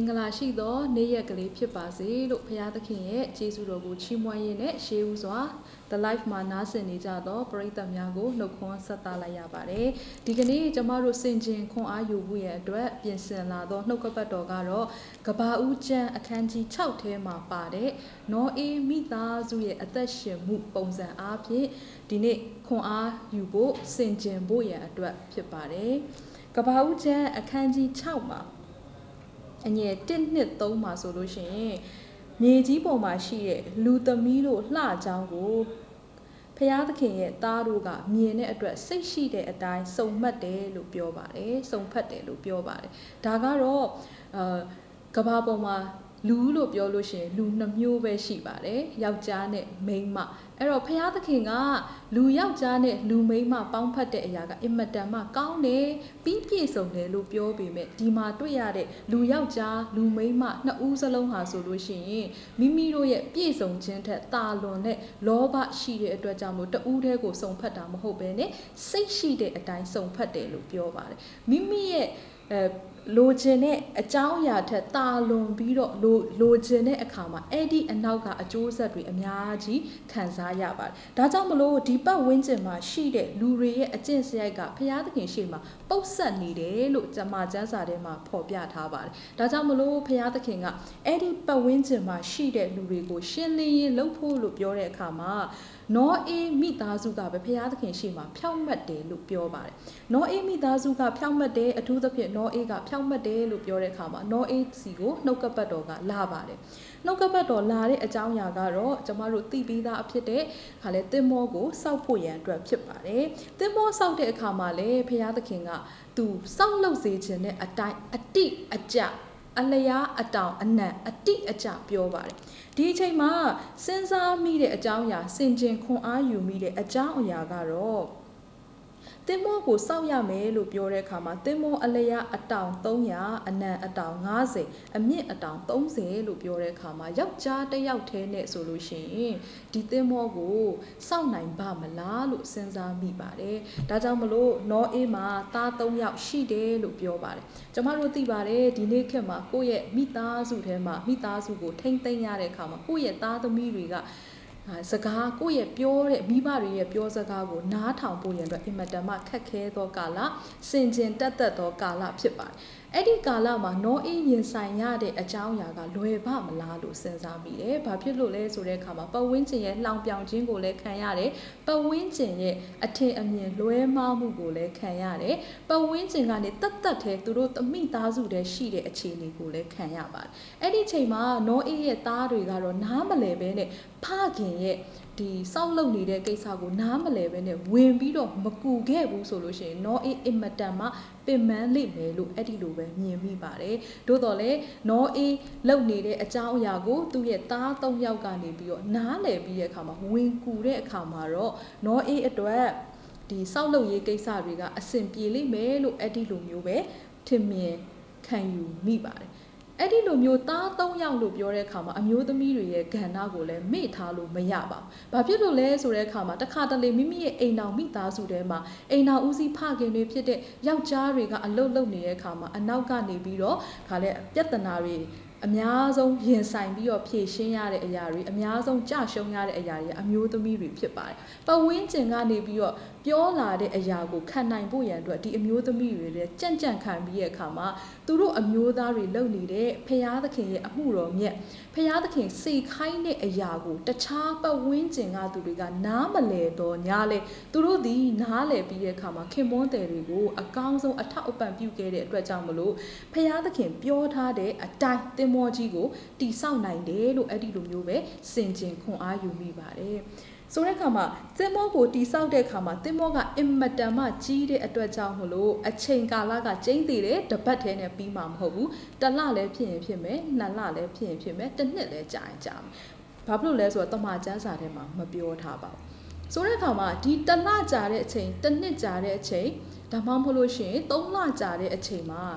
ဂလာရှိသောနေ့ရက်ကလေးဖြစ်ပါစေလို့ဘုရားသခင်ရဲ့ကျေးဇူးတော်ကိုချီးမွမ်းရင်းနဲ့ရှေးဦးစွာ The Life မှာနားဆင်နေကြသောပရိသတ်များကိုနှုတ်ခွန်းဆက်သလိုက်ရပါတယ်ဒီကနေ့ကျမတို့စင်ကြင်ခွန်အားယူဖို့ရအတွက်ပြင်ဆင်လာသောနှုတ်ကပတ်တော်ကတော့ကဘာဦးကျမ်းအခန်းကြီး6ထဲမှာပါတဲ့နောအေးမိသားစုရဲ့အသက်ရှင်မှုပုံစံအားဖြင့်ဒီနေ့ခွန်အားယူဖို့စင်ကြင်ဖို့ရအတွက်ဖြစ်ပါတယ်ကဘာဦးကျမ်းအခန်းကြီး6မှာအငယ်1 2 3မှာဆိုလို့ရှိရင်မြေကြီးပေါ်မှာရှိတဲ့လူသမီးတို့လှကြောင်းကိုဖျားသခင်ရဲ့သားတို့ကမြင်တဲ့အတွက်စိတ်ရှိတဲ့အတိုင်းစုံမှတ်တယ်လို့ပြောပါတယ်စုံဖတ်တယ်လို့ပြောပါတယ်ဒါကတော့ကဘာပေါ်မှာလူလို့ပြောလို့ရှိရင်လူ2မျိုးပဲရှိပါတယ်ယောက်ျားနဲ့မိန်းမအဲ့တော့ဖျားသခင်ကလူယောက်ျားနဲ့လူမိန်းမပေါင်းဖက်တဲ့အရာကအင်မတန်မှကောင်းတယ်ပြီးပြည့်စုံတယ်လို့ပြောပေမဲ့ဒီမှာတွေ့ရတဲ့လူယောက်ျားလူမိန်းမနှစ်ဦးစလုံးဟာဆိုလို့ရှိရင်မိမိတို့ရဲ့ပြည့်စုံခြင်းထက်တာလွန်တဲ့လောဘရှိတဲ့အတွက်ကြောင့်မို့တဦးတည်းကိုစုံဖက်တာမဟုတ်ဘဲနဲ့စိတ်ရှိတဲ့အတိုင်းစုံဖက်တယ်လို့ပြောပါတယ်မိမိရဲ့လိုချင်တဲ့အကြောင်းအရာထက်တာလွန်ပြီးတော့လိုချင်တဲ့အခါမှာအဲ့ဒီအနောက်ကအကျိုးဆက်တွေအများကြီးခံစားရပါတယ်။ဒါကြောင့်မလို့ဒီပတ်ဝန်းကျင်မှာရှိတဲ့လူတွေရဲ့အကျင့်စရိုက်ကဘုရားသခင်ရှေ့မှာပုတ်ဆက်နေတယ်လို့ကျမ်းစာထဲမှာဖော်ပြထားပါတယ်။ဒါကြောင့်မလို့ဘုရားသခင်ကအဲ့ဒီပတ်ဝန်းကျင်မှာရှိတဲ့လူတွေကိုရှင်းလင်းရေးလုပ်ဖို့လို့ပြောတဲ့အခါမှာနောအေးမိသားစုကပဲဘုရားသခင်ရှေ့မှာဖြောင့်မတ်တယ်လို့ပြောပါတယ်။နောအေးမိသားစုကဖြောင့်မတ်တယ်အထူးသဖြင့်နောအေးကဖြောင့်မတ်တယ်လို့ပြောတဲ့အခါမှာနောအေးစီကိုနှုတ်ကပတ်တော်ကလာပါတယ်။နှုတ်ကပတ်တော်လာတဲ့အကြောင်းအရာကတော့ကျမတို့သိပြီးသားအဖြစ်တဲ့ခါလဲသင်္ဘောကိုစောက်ဖို့ရန်အတွက်ဖြစ်ပါတယ်။သင်္ဘောစောက်တဲ့အခါမှာလေဘုရားသခင်ကသူစောက်လုပ်စေခြင်းနဲ့အတိုင်းအတိအကျအလျားအတောင်အနံ့အတိအကျပြောပါတယ်ဒီအချိန်မှာစဉ်းစားမိတဲ့အကြောင်းအရာစင်ကြင်ခွန်အားယူမိတဲ့အကြောင်းအရာကတော့သင်္ဘောကိုစောက်ရမယ်လို့ပြောတဲ့အခါမှာသင်္ဘောအလျားအတောင်300အနံ့အတောင်50အမြင့်အတောင်30လို့ပြောတဲ့အခါမှာယောက်ျားတစ်ယောက်တည်းနဲ့ဆိုလို့ရှိရင်ဒီသင်္ဘောကိုစောက်နိုင်ပါမလားလို့စဉ်းစားမိပါတယ်ဒါကြောင့်မလို့နောအေးမှာသား3ယောက်ရှိတယ်လို့ပြောပါတယ်ကျမတို့သိပါတယ်ဒီနေ့ခေတ်မှာကိုယ့်ရဲ့မိသားစုထဲမှာမိသားစုကိုထိမ့်သိမ်းရတဲ့အခါမှာကိုယ့်ရဲ့သားသမီးတွေကစကားကိုယ့်ရဲ့ပြောတဲ့မိဘတွေရဲ့ပြောစကားကိုနားထောင်ဖို့ရန်အတွက်အင်မတန်မှခက်ခဲသောကာလစင်ကြင်တက်သက်သောကာလဖြစ်ပါတယ်အဲ့ဒီကာလမှာနောအေးရင်ဆိုင်ရတဲ့အကြောင်းအရာကလွယ်ပါမလားလို့စဉ်းစားမိတယ်။ဘာဖြစ်လို့လဲဆိုတဲ့အခါမှာပတ်ဝန်းကျင်ရဲ့လှောင်ပြောင်ခြင်းကိုလည်းခံရတယ်။ပတ်ဝန်းကျင်ရဲ့အထင်အမြင်လွဲမှားမှုကိုလည်းခံရတယ်။ပတ်ဝန်းကျင်ကနေတတ်တဲ့သူတို့သမိသားစုတည်းရှိတဲ့အခြေအနေကိုလည်းခံရပါတယ်။အဲ့ဒီချိန်မှာနောအေးရဲ့သားတွေကတော့နားမလည်ဘဲနဲ့ဖခင်ရဲ့ဒီစောက်လုပ်နေတဲ့ကိစ္စကိုနားမလဲပဲနဲ့ဝင်ပြီးတော့မကူခဲ့ဘူးဆိုလို့ရှိရင်နောအေးအင်မတန်မှပင်ပန်းလိမ့်မယ်လို့အဲ့ဒီလိုပဲမြင်မိပါတယ်သို့တော်လည်းနောအေးလုပ်နေတဲ့အကြောင်းအရာကိုသူ့ရဲ့သား3ယောက်ကနေပြီးတော့နားလည်ပြီးတဲ့အခါမှာဝင်ကူတဲ့အခါမှာတော့နောအေးအတွက်ဒီစောက်လုပ်ရေးကိစ္စတွေကအဆင်ပြေလိမ့်မယ်လို့အဲ့ဒီလိုမျိုးပဲထင်မြင်ခံယူမိပါတယ်အဲ့ဒီလိုမျိုးသား3ယောက်လို့ပြောတဲ့အခါမှာအမျိုးသမီးတွေရဲ့ကဏ္ဍကိုလည်းမေ့ထားလို့မရပါဘူး။ဘာဖြစ်လို့လဲဆိုတဲ့အခါမှာတခါတလေမိမိရဲ့အိမ်တော်မိသားစုထဲမှာအိမ်တော်ဦးစီးဖခင်တွေဖြစ်တဲ့ယောက်ျားတွေကအလုပ်လုပ်နေတဲ့အခါမှာအနောက်ကနေပြီးတော့ခါလဲပြဿနာတွေအများဆုံးရင်ဆိုင်ပြီးတော့ဖြေရှင်းရတဲ့အရာတွေအများဆုံးကြရှုံးရတဲ့အရာတွေအမျိုးသမီးတွေဖြစ်ပါတယ်။ပတ်ဝန်းကျင်ကနေပြီးတော့ပြောလာတဲ့အရာကိုခံနိုင်ဖို့ရန်အတွက်ဒီအမျိုးသမီးတွေလည်းကြံ့ကြံ့ခံပြီးတဲ့အခါမှာသူတို့အမျိုးသားတွေလုပ်နေတဲ့ဖရာသခင်ရဲ့အမှုတော်မြတ်ဖရာသခင်စေခိုင်းတဲ့အရာကိုတခြားပတ်ဝန်းကျင်ကသူတွေကနားမလည်တော့ညာလေသူတို့ဒီနားလည်ပြီးတဲ့အခါမှာခင်မွန်းတယ်တွေကိုအကောင်းဆုံးအထောက်အပံ့ပြုခဲ့တဲ့အတွက်ကြောင့်မလို့ဖရာသခင်ပြောထားတဲ့အတိုင်းသင်္ဘောကြီးကိုတိဆောက်နိုင်တယ်လို့အဲ့ဒီလိုမျိုးပဲစင်ကြင်ခွန်အားယူမိပါတယ်ဆိုတဲ့အခါမှာသင်္ဘောကိုတိဆောက်တဲ့အခါမှာသင်္ဘောကအင်မတန်မှကြီးတဲ့အတွက်ကြောင့်မလို့အချိန်ကာလကကျင်းသေးတယ်တပတ်ထဲနဲ့ပြီးမှာမဟုတ်ဘူးတစ်လလည်းဖြစ်ရင်ဖြစ်မယ်နှစ်လလည်းဖြစ်ရင်ဖြစ်မယ်တစ်နှစ်လည်းကြာရင်ကြာမယ်ဘာဖြစ်လို့လဲဆိုတော့တမန်ကျမ်းစာထဲမှာမပြောထားပါဘူးဆိုတဲ့အခါမှာဒီတစ်လကြာတဲ့အချိန်တစ်နှစ်ကြာတဲ့အချိန်ဒါမှမဟုတ်လို့ရှိရင်3လကြာတဲ့အချိန်မှာ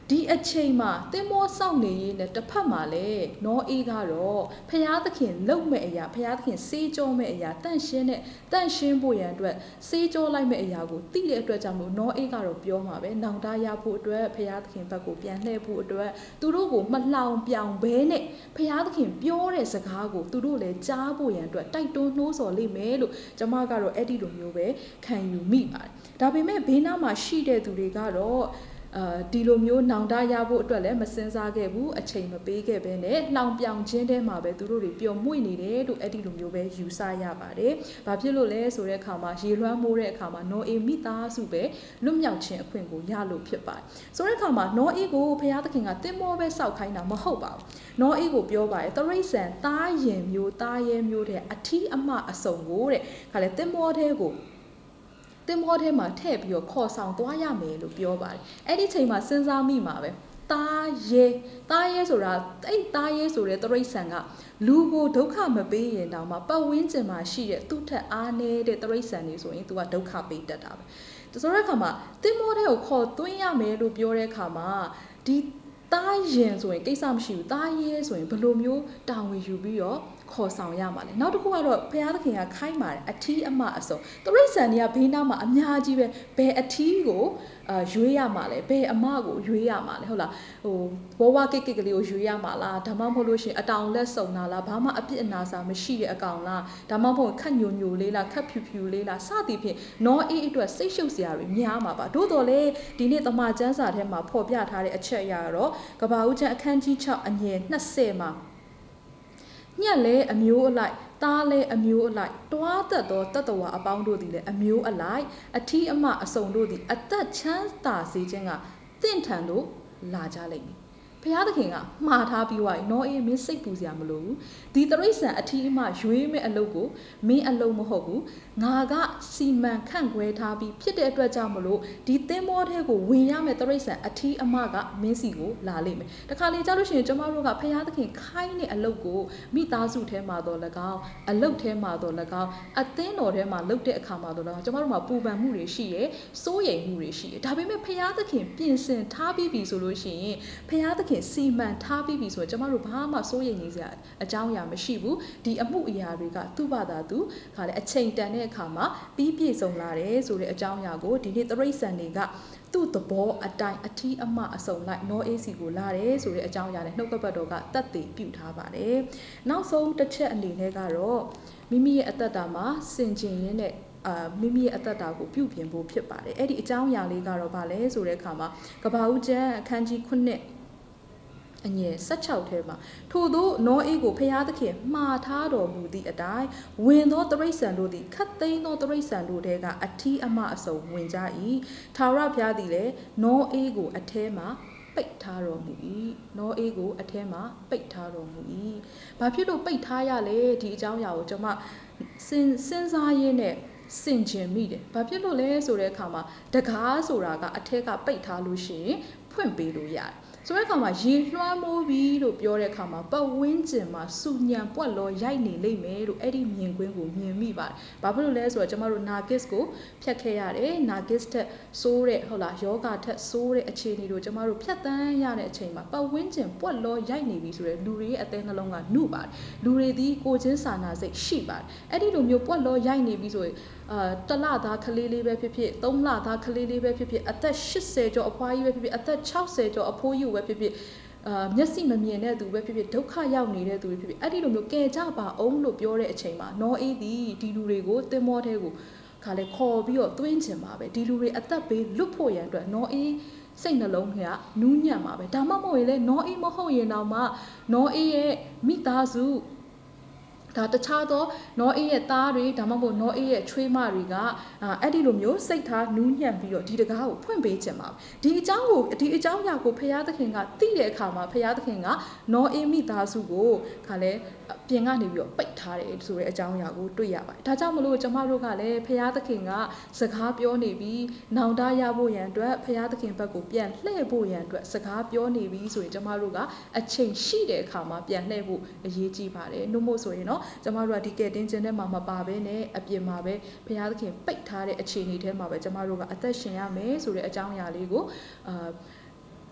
ဒီအချိန်မှာတင်မောစောင့်နေရေးနဲ့တစ်ဖက်မှာလေနောအေးကတော့ဖျားသခင်လုံမဲ့အရာဖျားသခင်စေးကြောမဲ့အရာတန့်ရှင်းဖို့ရန်အတွက်စေးကြောလိုက်မဲ့အရာကိုသိတဲ့အတွက်ကြောင့်မို့နောအေးကတော့ပြောမှာပဲနောင်တရဖို့အတွက်ဖျားသခင်ဘက်ကိုပြန်လှည့်ဖို့အတွက်သူတို့ကိုမလှောင်ပြောင်ဘဲနဲ့ဖျားသခင်ပြောတဲ့စကားကိုသူတို့လည်းကြားဖို့ရန်အတွက်တိုက်တွန်းနှိုးဆော်လိမ့်မယ်လို့ကျမကတော့အဲ့ဒီလိုမျိုးပဲခံယူမိပါတယ်ဒါပေမဲ့ဘေးနားမှာရှိတဲ့သူတွေကတော့ဒီလိုမျိုးနောင်တရဖို့အတွက်လည်းမစင်စားခဲ့ဘူးအချိန်မပေးခဲ့ပဲနဲ့လှောင်ပြောင်ခြင်းထဲမှာပဲသူတို့တွေပျော်မွေ့နေတယ်လို့အဲ့ဒီလိုမျိုးပဲယူဆရပါတယ်။ဘာဖြစ်လို့လဲဆိုတဲ့အခါမှာရေလွှမ်းမိုးတဲ့အခါမှာနောအေမိသားစုပဲလွတ်မြောက်ခြင်းအခွင့်ကိုရလို့ဖြစ်ပါတယ်။ဆိုတဲ့အခါမှာနောအေကိုဘုရားသခင်ကတင်မောပဲစောက်ခိုင်းတာမဟုတ်ပါဘူး။နောအေကိုပြောပါတယ်တရိษံသားရင်မျိုးသားရဲမျိုးတဲ့အထီးအမအစုံကိုတဲ့ခါလေတင်မောထဲကိုတင်မောထဲမှာထည့်ပြီးတော့ခေါ်ဆောင်သွားရမယ်လို့ပြောပါတယ်အဲ့ဒီချိန်မှာစဉ်းစားမိမှာပဲသားရဲဆိုတာအဲ့သားရဲဆိုတဲ့တရိษံကလူကိုဒုက္ခမပေးရင်တောင်မှပတ်ဝန်းကျင်မှာရှိတဲ့သူ့ထက်အားနည်းတဲ့တရိษံတွေဆိုရင် तू ကဒုက္ခပေးတတ်တာပဲဆိုတဲ့အခါမှာတင်မောထဲကိုခေါ်သွင်းရမယ်လို့ပြောတဲ့အခါမှာဒီသားရင်ဆိုရင်ကိစ္စမရှိဘူးသားရဲဆိုရင်ဘယ်လိုမျိုးတာဝန်ယူပြီးတော့ခေါ်ဆောင်ရမှာလဲနောက်တစ်ခုကတော့ဘုရားသခင်ကခိုင်းပါတယ်အထီးအမအစုံတရိษံတွေကဘေးနားမှာအများကြီးပဲဘယ်အထီးကိုရွေးရမှာလဲဘယ်အမကိုရွေးရမှာလဲဟုတ်လားဟိုဘဝကိတ်ကလေးကိုရွေးရမှာလားဒါမှမဟုတ်လို့ရှိရင်အတောင်လက်စုံတာလားဘာမှအပြစ်အနာစာမရှိတဲ့အကောင်လားဒါမှမဟုတ်ခက်ညိုညိုလေးလားခက်ဖြူဖြူလေးလားစသည်ဖြင့်နောအေးအတွက်စိတ်ရှုပ်စရာတွေများမှာပါသို့တော်လည်းဒီနေ့တမန်ကျမ်းစာထဲမှာဖော်ပြထားတဲ့အချက်အရတော့ကဘာဦးကျမ်းအခန်းကြီး6အငယ်20မှာညက်လဲအမျိုးအလိုက်သားလဲအမျိုးအလိုက်တွားသက်သောတတ္တဝါအပေါင်းတို့သည်လည်းအမျိုးအလိုက်အထီးအမအစုံတို့သည်အသက်ချမ်းသာစေခြင်းကတင့်ထန်သို့လာကြလိမ့်မည်ဘုရားသခင်ကမှားထားပြီးွားရင်နောအေးမင်းစိတ်ပူစရာမလိုဘူးဒီတရိษံအထီးအမရွေးမဲ့အလုပ်ကိုမင်းအလုပ်မဟုတ်ဘူးငါကစီမံခန့်ခွဲထားပြီးဖြစ်တဲ့အတွက်ကြောင့်မလို့ဒီသင်္ဘောထဲကိုဝင်ရမယ့်တရိษံအထီးအမကမင်းစီကိုလာလိမ့်မယ်တခါလေကြားလို့ရှိရင်ကျမတို့ကဘုရားသခင်ခိုင်းတဲ့အလုပ်ကိုမိသားစုထဲမှာတော့၎င်းအလုပ်ထဲမှာတော့၎င်းအသင်းတော်ထဲမှာလုပ်တဲ့အခါမှာတော့၎င်းကျမတို့မှာပူပန်မှုတွေရှိရယ်စိုးရိမ်မှုတွေရှိရယ်ဒါပေမဲ့ဘုရားသခင်ပြင်ဆင်ထားပြီးပြီဆိုလို့ရှိရင်ဘုရားသခင်စီမံထားပြီးပြီဆိုတော့ကျမတို့ဘာမှစိုးရိမ်နေစရာအကြောင်းအရာမရှိဘူးဒီအမှုအရာတွေကသူ့ဘာသာသူခါလေအချိန်တန်တဲ့အခါမှာပြီးပြည့်စုံလာတယ်ဆိုတဲ့အကြောင်းအရာကိုဒီနေ့တရိษံတွေကသူ့သဘောအတိုင်းအထီးအမအစုံလိုက်နောအေးစီကိုလာတယ်ဆိုတဲ့အကြောင်းအရာနဲ့နှုတ်ကပတ်တော်ကတတ်သိပြုထားပါတယ်နောက်ဆုံးတစ်ချက်အနေနဲ့ကတော့မိမိရဲ့အသက်တာမှာစင်ကြင်ရင်းနဲ့မိမိရဲ့အသက်တာကိုပြုပြင်ဖို့ဖြစ်ပါတယ်အဲ့ဒီအကြောင်းအရာလေးကတော့ဗာလဲဆိုတဲ့အခါမှာကဘာဦးကျမ်းအခန်းကြီး9အငယ်16ထဲမှာထို့သောနောအေးကိုဖျားသခင်မှားထားတော်မူသည့်အတိုင်းဝင်သောတရိษံတို့သည်ခတ်သိမ်းသောတရိษံတို့ထဲကအထီးအမအစုံဝင်ကြ၏ထာဝရဘုရားသည်လည်းနောအေးကိုအထဲမှာပိတ်ထားတော်မူ၏နောအေးကိုအထဲမှာပိတ်ထားတော်မူ၏ဘာဖြစ်လို့ပိတ်ထားရလဲဒီအကြောင်းအရာကိုကျွန်မစဉ်းစားရင်းနဲ့စင်ကျင်မိတယ်ဘာဖြစ်လို့လဲဆိုတဲ့အခါမှာတကားဆိုတာကအထက်ကပိတ်ထားလို့ရှိရင်ဖွင့်ပေးလို့ရတယ်ဆိုတဲ့အခါမှာရေလွှမ်းမိုးပြီးလို့ပြောတဲ့အခါမှာပတ်ဝန်းကျင်မှာစူညံပွက်လောရိုက်နေလိမ့်မယ်လို့အဲ့ဒီမြင်ကွင်းကိုမြင်မိပါတယ်။ဘာဖြစ်လို့လဲဆိုတော့ကျမတို့နာဂစ်ကိုဖြတ်ခဲ့ရတယ်။နာဂစ်ထက်ဆိုးတဲ့ဟုတ်လားယောဂထက်ဆိုးတဲ့အခြေအနေတို့ကျမတို့ဖြတ်တန်းရတဲ့အချိန်မှာပတ်ဝန်းကျင်ပွက်လောရိုက်နေပြီဆိုတဲ့လူတွေရဲ့အသေးနှလုံးကနှုပါတယ်။လူတွေဒီကိုချင်းစာနာစိတ်ရှိပါတယ်။အဲ့ဒီလိုမျိုးပွက်လောရိုက်နေပြီဆိုရင်တလသားကလေးလေးပဲဖြစ်ဖြစ်3လသားကလေးလေးပဲဖြစ်ဖြစ်အသက်80ကျော်အဖွားကြီးပဲဖြစ်ဖြစ်အသက်60ကျော်အဖိုးကြီးပဲဖြစ်ဖြစ်မျက်စိမမြင်တဲ့သူပဲဖြစ်ဖြစ်ဒုက္ခရောက်နေတဲ့သူတွေဖြစ်ဖြစ်အဲ့ဒီလိုမျိုးကယ်ကြပါအောင်လို့ပြောတဲ့အချိန်မှာနောအေးသည်ဒီလူတွေကိုတင်မောထဲကိုခါလေခေါ်ပြီးတော့သွင်းချင်ပါပဲဒီလူတွေအသက်ပေးလွတ်ဖို့ရန်အတွက်နောအေးစိတ်နှလုံးကနူးညံ့ပါပဲဒါမှမဟုတ်ရင်လေနောအေးမဟုတ်ရင်တော့မှနောအေးရဲ့မိသားစုဒါတခြားသောနောအေးရဲ့သားတွေဒါမှမဟုတ်နောအေးရဲ့ချွေးမတွေကအဲ့ဒီလိုမျိုးစိတ်ထားနူးညံ့ပြီးတော့ဒီတကားကိုဖွင့်ပေးခြင်းပါဒီအကြောင်းအရာကိုဖရာသခင်ကသိတဲ့အခါမှာဖရာသခင်ကနောအေးမိသားစုကိုခါလဲပြင်ကနေပြီးတော့ပိတ်ထားတယ်ဆိုတဲ့အကြောင်းအရာကိုတွေ့ရပါတယ်ဒါကြောင့်မလို့ကျမတို့ကလည်းဖရာသခင်ကစကားပြောနေပြီးနောင်တရဖို့ရန်အတွက်ဖရာသခင်ဘက်ကိုပြန်လှည့်ဖို့ရန်အတွက်စကားပြောနေပြီးဆိုရင်ကျမတို့ကအချိန်ရှိတဲ့အခါမှာပြန်လှည့်ဖို့အရေးကြီးပါတယ်နှုတ်မို့ဆိုရင်တော့ကျမတို့ကဒီကဲတင်ခြင်းထဲမှာမပါဘဲနဲ့အပြင်မှာပဲဘုရားသခင်ပိတ်ထားတဲ့အခြေအနေထဲမှာပဲကျမတို့ကအသက်ရှင်ရမယ်ဆိုတဲ့အကြောင်းအရာလေးကို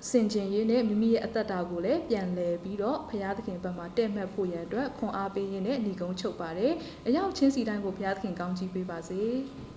စင်ကျင်ရေးနဲ့မိမိရဲ့အသက်တာကိုလည်းပြန်လည်ပြီးတော့ဘုရားသခင်ဘက်မှာတည့်မှတ်ဖို့ရန်အတွက်ခွန်အားပေးရင်းနဲ့ညီကုန်းချုပ်ပါတယ်အရောက်ချင်းစီတိုင်းကိုဘုရားသခင်ကောင်းချီးပေးပါစေ